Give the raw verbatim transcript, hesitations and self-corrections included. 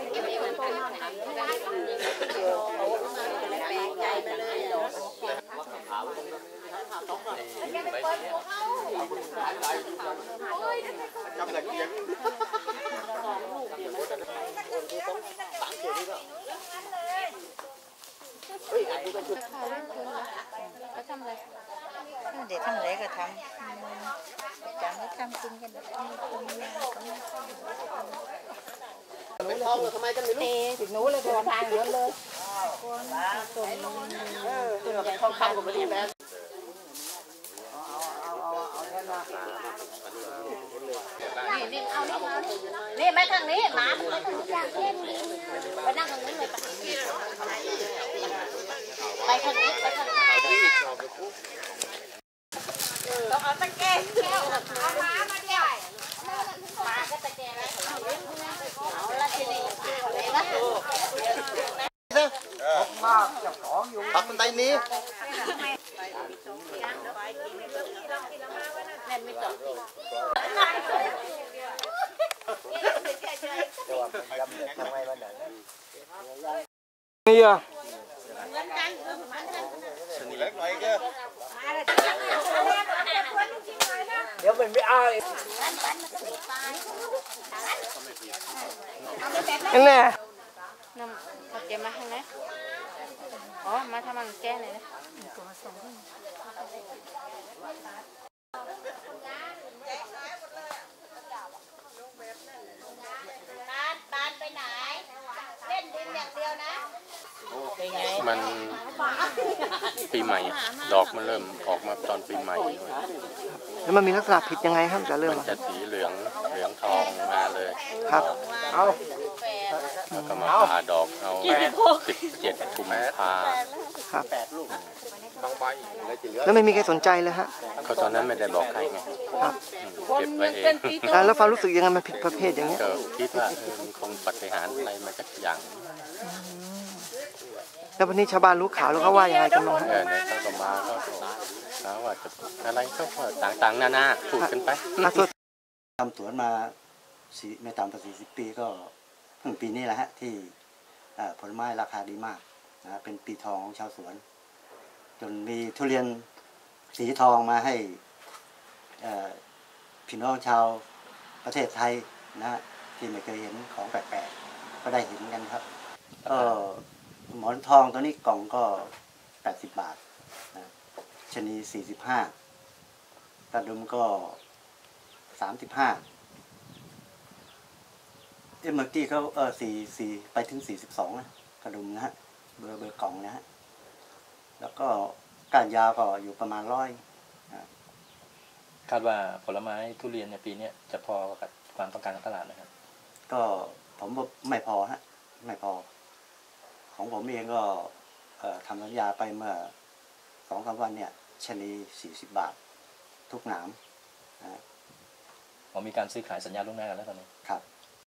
เด็กทำอะไรก็ทำจำแล้วทำกินกันไม่ท้องเลยทำไมกันไม่รู้ติดหนูเลยตัวทางเยอะเลยตัวตัวเป็นทองคำกับมันนี่แม่นี่นี่เอานี่มานี่มาทางนี้หมาไปทางนี้อยากเล่นไปนั่งตรงนี้เลยไปทางนี้ไปทางนี้ต้องเอาตะแกรงเอาหมามาด้วยหมาก็ตะแกรงเอาละทีนี้ปักบันไดนี้นี่อ่ะเดี๋ยวมันไม่เอาอีกนั่นแหละนำมาเก็บมาข้างไหนอ๋อมาทำมันแก้เลยนะมันปีใหม่ดอกมันเริ่มออกมาตอนปีใหม่แล้วมันมีลักษณะผิดยังไงครับจะเริ่มมันจะสีเหลืองเหลืองทองมาเลยครับเอาแล้วก็มาผ่าดอกเอาสิบเจ็ดกุมภาครับแล้วไม่มีใครสนใจเลยฮะก็ตอนนั้นไม่ได้บอกใครไงครับเก็บไว้เองแล้วความรู้สึกยังไงมันผิดประเภทอย่างเงี้ยก็คิดว่ามันคงปฏิหารอะไรมาสักอย่างแล้ววันนี้ชาวบ้านรู้ข่าวแล้วเขาว่ายังไงกันบ้างเออเนี่ยเขาก็มาเขาเขาว่าจะอะไรก็ต่างๆนานาพูดกันไปทำสวนมาสี่ไม่ต่ำกว่าสี่สิบปีก็เพิ่งปีนี้แหละฮะที่ผลไม้ราคาดีมากนะเป็นปีทองของชาวสวนจนมีทุเรียนสีทองมาให้พี่น้องชาวประเทศไทยนะที่ไม่เคยเห็นของแปลกๆก็ได้เห็นกันครับก็หมอนทองตัวนี้กล่องก็แปดสิบบาทนะชะนีสี่สิบห้ากระดุมก็สามสิบห้าเอ็มเมื่อกี้เขาเออสี่สี่ไปถึงสี่สิบสองนะกระดุมนะฮะเบอร์เบอร์กล่องนะฮะแล้วก็ก้านยาวก็อยู่ประมาณร้อยคาดว่าผลไม้ทุเรียนในปีนี้จะพอกับความต้องการของตลาดนะครับก็ผมว่าไม่พอฮะไม่พอของผมเองก็ทำสัญญาไปเมื่อสองสามวันเนี่ยชะนีสี่สิบบาททุกหนามผมมีการซื้อขายสัญญาล่วงหน้ากันแล้วตอนนี้